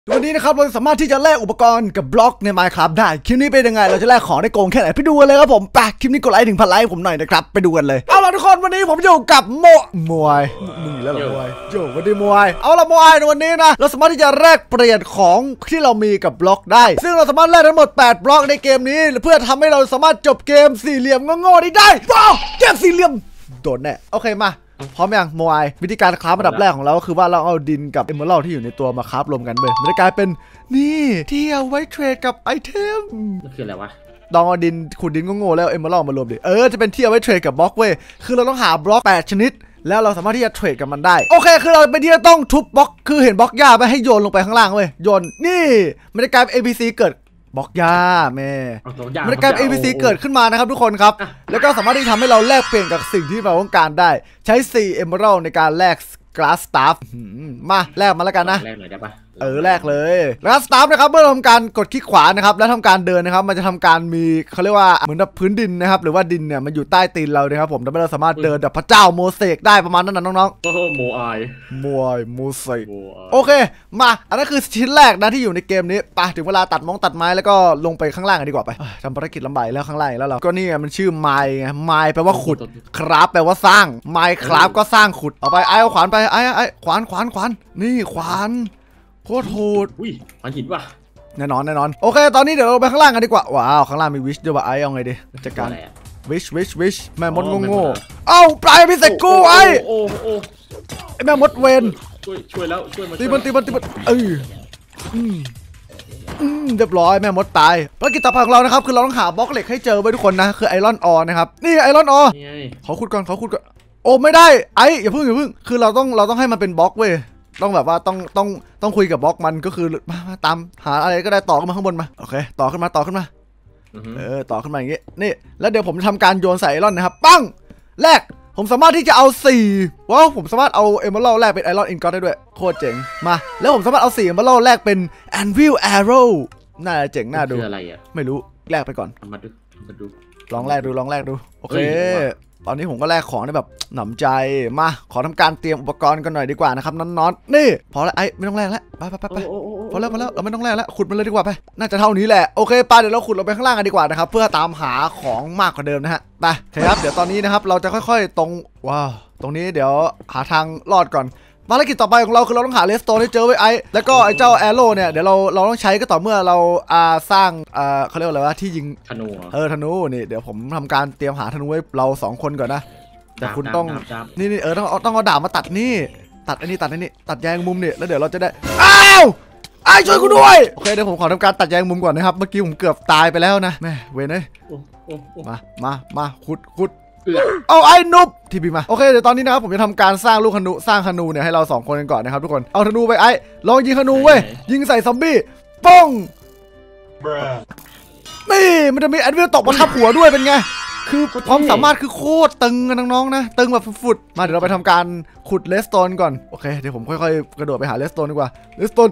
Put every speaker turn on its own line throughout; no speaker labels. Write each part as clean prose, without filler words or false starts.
วันนี้นะครับเราสามารถที่จะแลกอุปกรณ์กับบล็อกใน Minecraft ได้คลิปนี้เป็นยังไงเราจะแลกของได้โกงแค่ไหนไปดูกันเลยครับผมไปคลิปนี้กดไลค์ถึง1,000 ไลค์ผมหน่อยนะครับไปดูกันเลยเอาล่ะทุกคนวันนี้ผมอยู่กับมวยมึงแล้วเหรอมวยโย่วันนี้มวยเอาล่ะมวยในวันนี้นะเราสามารถที่จะแลกเปลี่ยนของที่เรามีกับบล็อกได้ซึ่งเราสามารถแลกทั้งหมด8บล็อกในเกมนี้เพื่อทำให้เราสามารถจบเกมสี่เหลี่ยมโง่ๆนี้ได้ว้าวเกมสี่เหลี่ยมโดนแน่โอเคมาพร้อมยังโมไอวิธีการคราฟอันดับแรกของเราก็คือว่าเราเอาดินกับเอเมอรัลที่อยู่ในตัวมาคราฟรวมกันเลยมันจะกลายเป็นนี่ที่เอาไว้เทรดกับไอเทม
มันคืออะไรวะ
ลองเอาดินขุดดินโง่ๆแล้วเอเมอรัลมารวมดิจะเป็นที่เอาไว้เทรดกับบล็อกเว้ยคือเราต้องหาบล็อก8ชนิดแล้วเราสามารถที่จะเทรดกับมันได้โอเคคือเราเป็นที่ต้องทุบบล็อกคือเห็นบล็อกหญ้าไปให้โยนลงไปข้างล่างเว้ยโยนนี่มันจะกลายเป็น ABC เกิดบล็อกหญ้าแม่มันกลายเป็น ABC เกิดขึ้นมานะครับทุกคนครับแล้วก็สามารถที่ทำให้เราแลกเปลี่ยนกับสิ่งที่เราต้องการได้ใช้4 Emerald ในการแลก Glass Staff มาแลกมาแล้วกันนะ
แลกหน่อยได้ปะ
แลกเลย Glass Staff นะครับเมื่อเราทำการกดคลิกขวานะครับแล้วทำการเดินนะครับมันจะทำการมีเขาเรียกว่าเหมือนแบบพื้นดินนะครับหรือว่าดินเนี่ยมันอยู่ใต้ตีนเรานะครับผมทำให้เราสามารถเดินแบบพระเจ้าโมเสกได้ประมาณนั้นนะน้อง
ๆโอ้โหโม
เสกโอเคมาอันนั้นคือชิ้นแรกนะที่อยู่ในเกมนี้ไปถึงเวลาตัดไม้แล้วก็ลงไปข้างล่างกันดีกว่าไปทำภารกิจลำบากแล้วข้างล่างแล้วเราก็นี่ไงมันชื่อไม้ไงไม้แปลว่าขุดครับแปลว่าสร้างไม้ครับก็สร้างขุดเอาไปเอาขวานไปไอ้ขวานนี่ขวานโคตรโหด
อุ้ยขวานหินว่ะ
แน่นอนโอเคตอนนี้เดี๋ยวเราไปข้างล่างกันดีกว่าว้าวข้างล่างมีวิชด้วยว่ะไอ้เอาไงดีจัดการวิชแม่มดโง่เอ้าปลายพิเศษกูไอ้แม่มดเวน
ช่วยแล้วช่วยมาตี
มันเรียบร้อยแม่มดตายภารกิจต่อไปของเรานะครับคือเราต้องหาบล็อกเหล็กให้เจอไว้ทุกคนนะคือไอรอนออนะครับนี่ไอรอนออขอขุดก่อนโอ้ไม่ได้ไอ้อย่าเพิ่งคือเราต้องให้มันเป็นบล็อกเว้ยต้องแบบว่าต้องคุยกับบล็อกมันก็คือมาตามหาอะไรก็ได้ต่อขึ้นมาข้างบนมาโอเคต่อขึ้นมาต่อขึ้นมาอย่างงี้นี่แล้วเดี๋ยวผมจะทำการโยนใส่ไอรอนนะครับปั้งแรกผมสามารถที่จะเอา4ว้าวผมสามารถเอาเอเมอรัลแลกเป็นไอรอนอินกอตได้ด้วยโคตรเจ๋งมาแล้วผมสามารถเอา4เอเมอรัลแลกเป็นแอนวิลแอโร่น่าเจ๋งน่าดู
คืออะไรอ่ะ
ไม่รู้แลกไปก่อน
มาดู
ลองแลกดูโอเคตอนนี้ผมก็แลกของได้แบบหนำใจมาขอทำการเตรียมอุปกรณ์กันหน่อยดีกว่านะครับน้องๆนี่พอแล้วไอ้ไม่ต้องแลกแล้วไปพอแล้วเราไม่ต้องแลกแล้วขุดมันเลยดีกว่าไปน่าจะเท่านี้แหละโอเคไปเดี๋ยวเราขุดลงไปข้างล่างกันดีกว่านะครับเพื่อตามหาของมากกว่าเดิมนะฮะไปครับเดี๋ยวตอนนี้นะครับเราจะค่อยๆตรงว้าวตรงนี้เดี๋ยวหาทางรอดก่อนภารกิจต่อไปของเราคือเราต้องหาเลสโตนให้เจอไว้ไอ้แล้วก็ไอ้เจ้าแอโร่เนี่ยเดี๋ยวเราต้องใช้ก็ต่อเมื่อเราสร้างเขาเรียกว่าอะไรวะที่ยิง
ธนู
ธนูนี่เดี๋ยวผมทำการเตรียมหาธนูไว้เรา2คนก่อนนะแต่คุณต้องนี่ต้องเอาดาบมาตัดนี่ตัดอันนี้ตัดแยงมุมนี่แล้วเดี๋ยวเราจะได้อ้าวไอ้ช่วยกูด้วยโอเคเดี๋ยวผมขอทำการตัดแยงมุมก่อนนะครับเมื่อกี้ผมเกือบตายไปแล้วนะแม่เว้ยเลยมาขุดเอาไอ้นุบทีพีมาโอเคเดี๋ยวตอนนี้นะครับผมจะทำการสร้างลูกธนูเนี่ยให้เรา2คนกันก่อนนะครับทุกคนเอาธนูไปไอ้ลองยิงธนูเว้ยยิงใส่ซอมบี้ป้องนี่มันจะมีแอนวิลตกมาทับหัวด้วยเป็นไงคือความสามารถคือโคตรตึงกันน้องๆนะตึงแบบฟุดมาเดี๋ยวเราไปทำการขุดเลสโตนก่อนโอเคเดี๋ยวผมค่อยๆกระโดดไปหาเลสโตนดีกว่าเลสโตน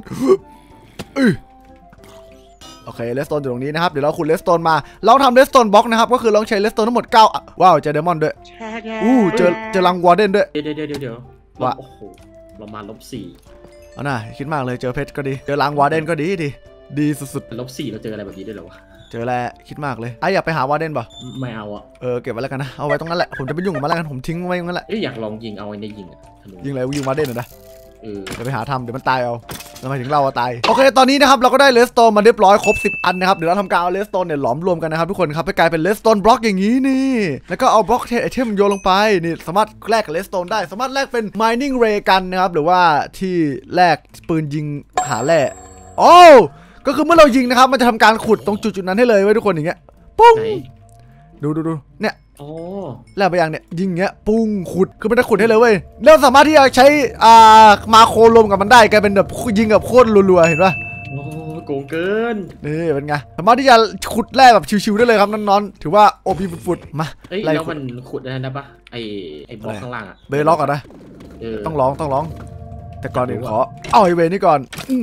โอเคเลสโตนอยู่ตรงนี้นะครับเดี๋ยวเราขุดเลสโตนมาเราทำเลสโตนบล็อกนะครับก็คือเราใช้เลสโตนทั้งหมด9ว้าวเจอเดมอนด้วยเจอลังวอร์เดนด้วย
เดี๋ยวว่าโอ้โหเรามา-4
เอาหน่าคิดมากเลยเจอเพชรก็ดีเจอลังวอร์เดนก็ดีสุด
ๆ-4เราเจออะไรแบบนี้ด้วยเหรอวะ
เจอแล้วคิดมากเลยไอ้อยากไปหาวาร์เดนป่ะ
ไม่เอาอ่ะ
เก็บไว้แล้วกันนะเอาไว้ตรงนั้นแหละผมจะไปยุ่งกับมันแล้วกันผมทิ้งไว้ตรงนั้นแหละ
อยากลองยิงเอาไว้ในยิง
อะไรยิงวาร์เดนเหรอนะเดี๋ยวไปหาทำเดี๋ยวมันตายเอาทำไมถึงเราตายโอเคตอนนี้นะครับเราก็ได้เลสโตนมาเรียบร้อยครบ10อันนะครับเดี๋ยวเราทำการเอาเลสโตนเนี่ยหลอมรวมกันนะครับทุกคนครับให้กลายเป็นเลสโตนบล็อกอย่างนี้นี่แล้วก็เอาบล็อกไอเทมโยนลงไปนี่สามารถแลกกับเลสโตนได้สามารถแลกเป็น mining ray กันนะครับหรือว่าที่แลกปืนยิงหาแร่โอ้ก็คือเมื่อเรายิงนะครับมันจะทำการขุดตรงจุดนั้นให้เลยไว้ทุกคนอย่างเงี้ยปุ้งดูเนี่ยแล้วไปอย่างเนี่ยยิงเงี้ยปุ้งขุดคือมันจะขุดให้เลยเว้ยแล้วสามารถที่จะใช้มาโครรวมกับมันได้กลายเป็นแบบยิงกับโคตรรัวๆเห็นป่ะ
โอ้โกงเกิน
นี่เป็นไงสามารถที่จะขุดแร่แบบชิวๆได้เลยครับน้องๆถือว่าโอพีฟุดมา
แล้วมันขุดได้ปะไอ้บล็อกข้างล่างอะ
เบล็อกอ่ะนะต้องร้องแต่ก่อนอื่นขอเอาไอเวนี่ก่อน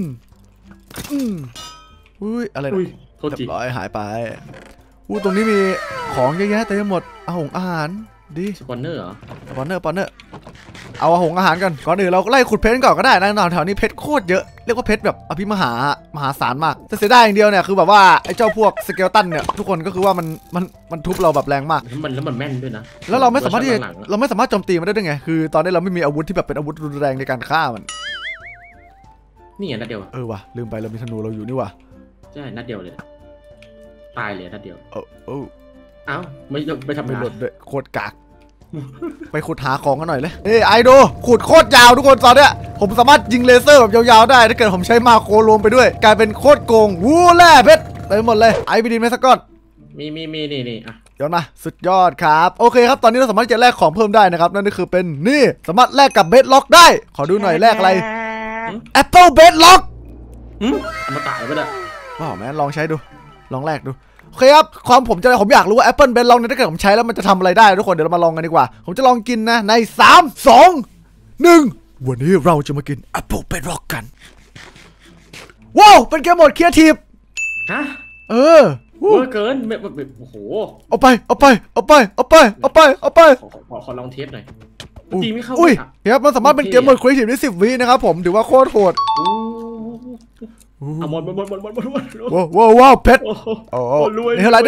อุ้ยอะไรนะเรียบร้อยหายไปตรงนี้มีของเยอะแยะเต็มไปหมดอาหารดี
สปอนเนอร์เหรอ
สปอนเนอร์เอาอาหารกันก่อนอื่นเราก็ไล่ขุดเพชรก่อนก็ได้นะแถวนี้เพชรโคตรเยอะเรียกว่าเพชรแบบอภิมหามหาศาลมากแต่เสียดายอย่างเดียวเนี่ยคือแบบว่าไอ้เจ้าพวกสเกลตันเนี่ยทุกคนก็คือว่ามันทุบเราแบบแรงมาก
แล้วมันแม่นด้วยนะ
แล้วเราไม่สามารถที่เราไม่สามารถโจมตีมันได้ด้วยไงคือตอนนี้เราไม่มีอาวุธที่แบบเป็นอาวุธรุนแรงในการฆ่ามัน
นี่นัดเดียว
ว่ะลืมไปเรามีธนูเราอยู่นี่ว่ะ
ใช่นัดเดียวเลยตายเลยนัดเดียว
เอ้า
ไม่ทำ
ไม่หลุดเลยโคตรกากไปขุดหาของกันหน่อยเลยไอโดขุดโคตรยาวทุกคนตอนเนี้ยผมสามารถยิงเลเซอร์แบบยาวๆได้ถ้าเกิดผมใช้มาโครรวมไปด้วยกลายเป็นโคตรโกงวู้แร่เพชรเต็มหมดเลยไอไปดินไหมสักก้อน
มีนี่อ่ะ
ย้อนมาสุดยอดครับโอเคครับตอนนี้เราสามารถจะแลกของเพิ่มได้นะครับนั่นก็คือเป็นนี่สามารถแลกกับเบสล็อกได้ขอดูหน่อยแลกอะไร Apple Bedrock
อมตะเลยปะเนี่ย
แม่ลองใช้ดูลองแลกดูโอเคครับผมอยากรู้ว่า Apple Bedrock เนี่ยถ้าเกิดผมใช้แล้วมันจะทำอะไรได้ทุกคนเดี๋ยวเรามาลองกันดีกว่าผมจะลองกินนะใน3 2 1วันนี้เราจะมากิน Apple Bedrock กันว้าวเป็นเกมโหมดครีเอทีฟ
ฮะ
เ
เกินโอ้โห
เอาไป
ขอลองเทสหน่อยตีไม่เข้า
ครับมันสามารถเป็นเกมโหมดครีเอทีฟได้10 วินะครับผมถือว่าโคตรโหด
หมด
ว้าวเพชรเนไลท์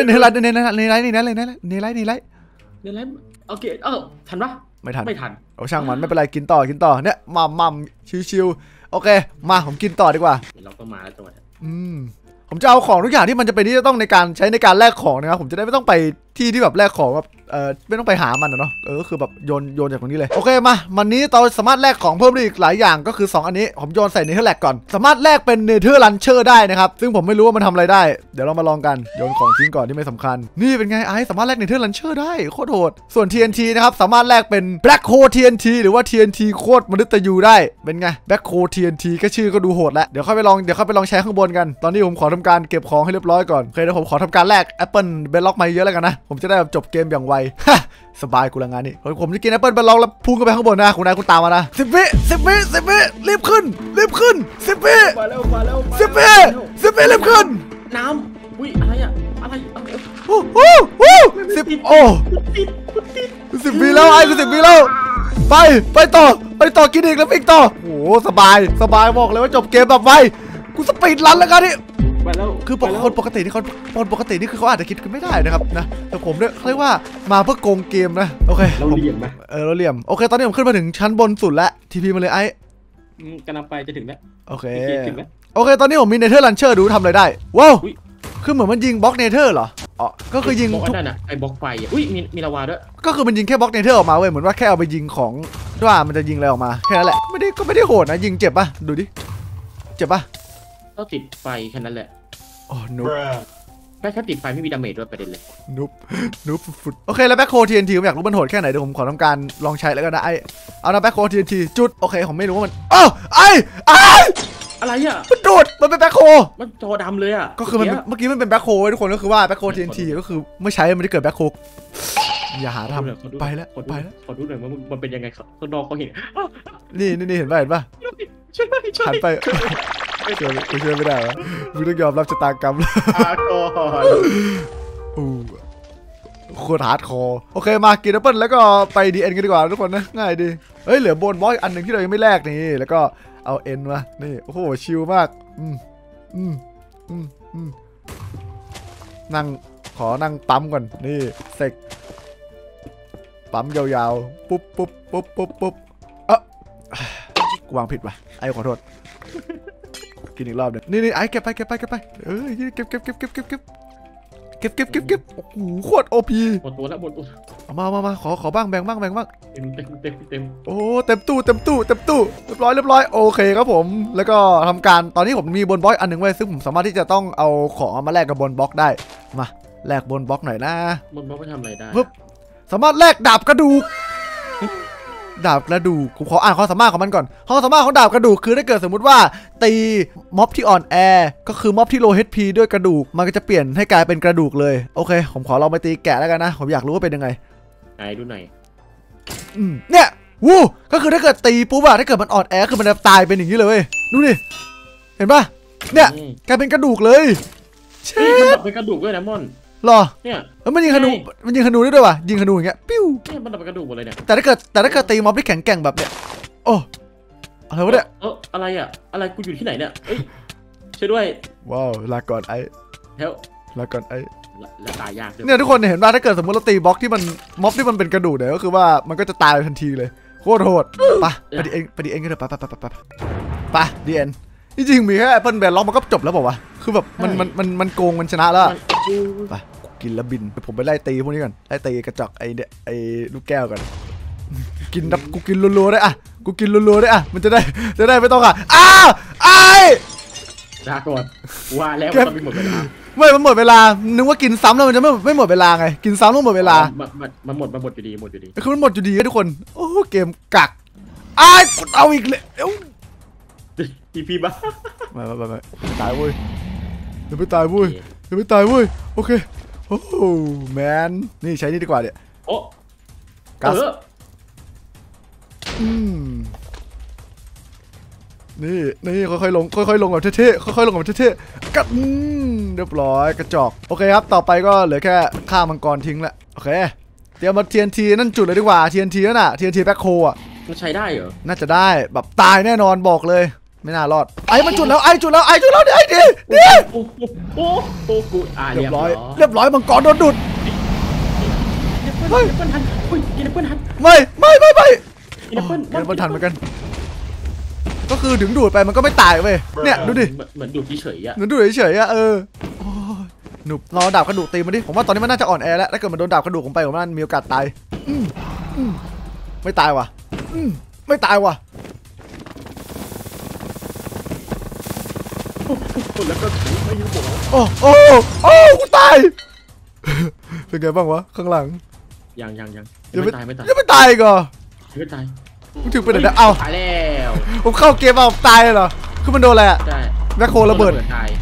โอเคทันปะ
ไม่ทัน
เอา
ช่างมันไม่เป็นไรกินต่อเนี่ยมัมชิวๆโอเคมาผมกินต่อดีกว่า
เราก็มาแล้วจังหวะ
ผมจะเอาของทุกอย่างที่มันจะเป็นที่จะต้องในการใช้ในการแลกของนะครับผมจะได้ไม่ต้องไปที่แบบแลกของแบบไม่ต้องไปหามันเนาะก็คือแบบโยนจากตรงนี้เลยโอเคมาวันนี้เราสามารถแลกของเพิ่มได้อีกหลายอย่างก็คือ2อันนี้ผมโยนใส่เนเธอร์แลกก่อนสามารถแลกเป็นเนเธอร์ลันเชอร์ได้นะครับซึ่งผมไม่รู้ว่ามันทำอะไรได้เดี๋ยวเรามาลองกันโยนของทิ้งก่อนที่ไม่สำคัญนี่เป็นไงไอสามารถแลกเนเธอร์ลันเชอร์ได้โคตรโหดส่วน TNT นะครับสามารถแลกเป็น Black Hole TNT หรือว่า TNT โคตรมนุษย์ยูได้เป็นไง Black Hole TNT ก็ชื่อก็ดูโหดแล้วเดี๋ยวค่อยไปลองใช้ข้างบนกันตอนนี้ผมขอทำการเก็บของให้เรียบร้อยก่อนโอเคเดี๋ยวผมขอทำการแลก Apple Bedrock มาเยอะแล้วกันนะผมจะได้จบเกมอย่างไวสบายกูละงานนี่ผมจะกินแอปเปิลไปลองแล้วพุ่งขึ้นไปข้างบนนะคุณนายคุณตามมานะ10 วิรีบขึ้น10 วิ
มาแล้ว
10 วิรีบขึ้น
น้ำอุ้ยอะไร
โอ้10โอ้10 วิแล้วไอ้กู10 วิแล้วไปต่อกินอีกแล้วอีกต่อโอ้สบายบอกเลยว่าจบเกมแบบไวกูสปีดรันแล้วกันนี่คือคนปกตินี่เขาอาจจะคิดกันไม่ได้นะครับนะแต่ผมเนี่ยเขาเรียกว่ามาเพื่อโกงเกมนะโอเค
เราเหลี่ยมไหม
เราเหลี่ยมโอเคตอนนี้ผมขึ้นมาถึงชั้นบนสุดแล้วทีพีมาเลยไอ้
กำลังไปจะถึงแล้ว
โอเคตอนนี้ผมมีเนเธอร์ลันเชอร์ดูทำอะไรได้ว้าวคือเหมือนมันยิงบล็อกเนเธอร์เหรอก็คือยิง
ทุกนั่นไอ้บล็อกไฟอุ้ยมีลาวาด้วย
ก็คือมันยิงแค่บล็อกเนเธอร์ออกมาเว้ยเหมือนว่าแค่เอาไปยิงของว่ามันจะยิงอะไรออกมาแค่นั้นแหละก็ไม่ได้โหดนะยิงเจ็บป่ะดูดิเจ็บป่ะ
ก็ติดไฟแค่นั้นแหละ
นุ๊บ
แค่ติดไฟไม่มีดาเมจด้วยประเด็นเลย
นุ๊บฟุดโอเคแล้วแบ็คโค TNT ผมอยากรู้มันโหดแค่ไหนเดี๋ยวผมขอทำการลองใช้แล้วกันนะเอานะแบ็คโค TNT จุดโอเคผมไม่รู้ว่ามัน
อะไรอ่ะ
มันโดดมันเป็นแบ็คโค
มันจอดำเลยอ่ะ
ก็คือมันเมื่อกี้มันเป็นแบ็คโคทุกคนก็คือว่าแบ็คโค TNT ก็คือเมื่อใช้มันจะเกิดแบ็คโคอย่าหาทำไปแล้ว
ขอดูหน่อยว่ามันเป็นยังไงครับข้างนอกเขาเห็น
นี่เห็นป่ะหันไปช่วยไม่ได้วะมึงต้องยอมรับชะตากรรมโคตรฮาร์ดคอร์โอเคมากินแอปเปิ้ลแล้วก็ไปดีเอ็นกันดีกว่าทุกคนนะง่ายดีเหลือโบนบอสอันหนึ่งที่เรายังไม่แลกนี่แล้วก็เอาเอ็นมานี่โอ้โหชิลมากขอนั่งปั๊มก่อนนี่เสกปั๊มยาวๆปุ๊บกูวางผิดว่ะไอ้ขอโทษกินอีกรอบเดี๋ยวนี่ไอ้เก็บไปเก็บโอ้โหโคตรโอพี
หมดตัวแล้ว
มาขอบ้างแบ่งบ้าง
เต็ม
โอ้เต็มตู้เรียบร้อยโอเคครับผมแล้วก็ทำการตอนนี้ผมมีบนบล็อกอันหนึ่งไว้ซึ่งผมสามารถที่จะต้องเอาของมาแลกกับบนบล็อกได้มาแลกบนบล็อกหน่อยนะ
บนบล็อกไปทำอะไรได้
สามารถแลกดาบกระดูกผมขออ่านความสามารถของมันก่อนความสามารถของดาบกระดูกคือถ้าเกิดสมมุติว่าตีม็อบที่อ่อนแอก็คือม็อบที่โล HP ด้วยกระดูกมันก็จะเปลี่ยนให้กลายเป็นกระดูกเลยโอเคผมขอลองไปตีแกะแล้วกันนะผมอยากรู้ว่าเป็นยังไง
ไหนดูหน่อย
เนี่ยก็คือถ้าเกิดตีปุ๊บอะถ้าเกิดมันอ่อนแอคือมันจะตายเป็นอย่างนี้เลยดูดิเห็นป่ะเนี่ยกลายเป็นกระดูกเลย
มันเป็นกระดูกด้วยนะม่อน
หรอ
เนี่ย
มันยิงธนูมันยิงธนูได้ด้วยว่ะยิงธนูอย่างเงี้ยปิ้ว
เนี่ยมันเป็นกระดูกหมดเลยเนี่ย
แต่ถ้าเกิดตีม็อบที่แข็งแกร่งแบบเนี้ยโอ้อะไรวะเนี่ย
อะไรอ่ะอะไรกูอยู่ที่ไหนเนี่ยเอ้ยช่วยด้วย
ว้าวลาก่อนไอ้
แล้ว
ลาก่อนไอ้
และตายยากด้วย
เนี่ยทุกคนเห็นว่าถ้าเกิดสมมติเราตีบล็อกที่มันม็อบที่มันเป็นกระดูกเนี่ยก็คือว่ามันก็จะตายทันทีเลยโคตรโหดไปดีเอ็นกันเถอะไปดีเอ็นจริงๆมีแค่แอปเปิลแบนล็อกมันก็จบแล้วบอกว่าวะคือแบบมันโกงมันชนะแล้วไปกินแล้วบินผมไปไล่ตีพวกนี้ก่อนไล่ตีกระจอกไอเนี่ยไอลูกแก้วกันกินดับกูกินรัวๆได้อะกูกินรัวๆได้อะมันจะได้ไม่ต้องอ่ะอ้าวไอ้
ลาก่อนว่าแล้วมันหมดเวลา
ไม่มันหมดเวลานึกว่ากินซ้ำแล้วมันจะไม่หมดเวลาไงกินซ้ำแล้วหมดเวลา
มันหมดอยู่ดี
คือมันหมดอยู่ดีทุกคนโอ้เกมกักไอ้กดเอาอีกเลย
ทีพีบ้า
ไม่ตายเว้ยเดี๋ยวไม่ตายเว้ยโอเคโอ้แมนนี่ใช้นี่ดีกว่าเนี่ย
โอ้
กัสนี่ค่อยๆลงแบบเท่ๆค่อยๆลงแบบเท่ๆกัดเรียบร้อยกระจอกโอเคครับต่อไปก็เหลือแค่ฆ่ามังกรทิ้งละโอเคเตรียมมา TNT นั่นจุดเลยดีกว่า TNT นั่นน่ะ TNT แบ็คโคอ่ะ
มันใช้ได้เหรอ
น่าจะได้แบบตายแน่นอนบอกเลยไม่น่ารอดไอ้มันจุดแล้วจุดแล้วดิไอ้ดิ
โอ้กู
เรียบร้อยมังกรโดนดุด
เฮ้ยเปิ้ลทันเฮ้ยเปิ้ลทัน
ไม่
เ
ปิ้ลทันเหมือนกันก็คือถึงดูดไปมันก็ไม่ตายเว้ยเนี่ยดูดิ
เหมือนดูดเฉยอ่ะ
หนุบรอดาบกระดูกตีมันดิผมว่าตอนนี้มันน่าจะอ่อนแอแล้วถ้าเกิดมันโดนดาบกระดูกผมไปผมว่ามันมีโอกาสตายไม่ตายว่ะ
แล้วก็ไม่ยืมบอก
โอ้กูตายเป็นไงบ้างวะข้างหลัง
ยัง
ไม่ตายก่อน
ไม่ตาย
กูถึงไปไหนนะเอา
ตายแล้ว
ผมเข้าเกมเอาตายเหรอคือมันโดนอะไรอะแมคโครระเบิด
ตาย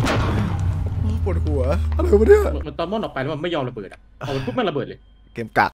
ปวดหัวอะไรวะเนี่ย
มันตอนม่อนออกไปแล้วมันไม่ยอมระเบิดอ่ะเอามันปุ๊บมันระเบิดเลย
เกมกัก